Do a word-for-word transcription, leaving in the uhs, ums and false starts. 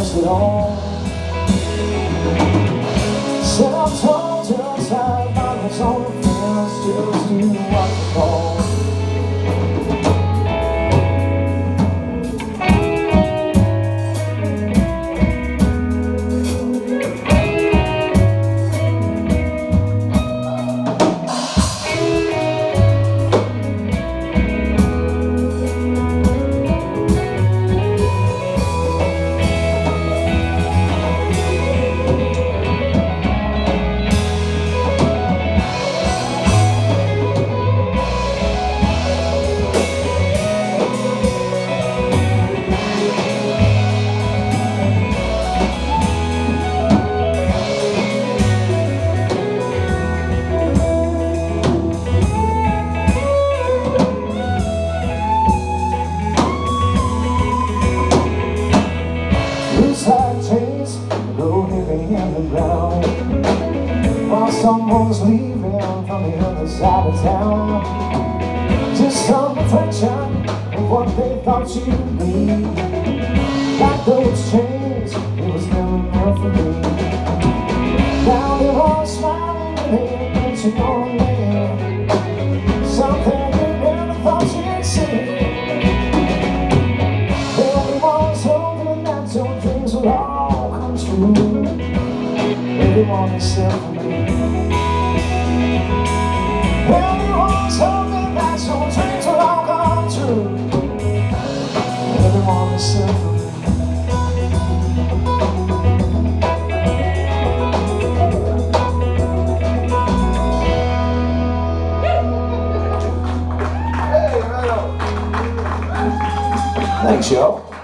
changed at all. Said I'm told to outside by my own feelings, just do what you call. While someone's leaving from the other side of town, just some reflection of what they thought you'd be. Like those chains, it was never meant for me. Now they're all smiling and they mention your name, something you never thought you'd see. Everyone's hoping that your dreams will all come true. Everyone except for me. Everyone's hoping that your dreams will all come true. Everyone except for me. Hey, Willow. Thanks, y'all.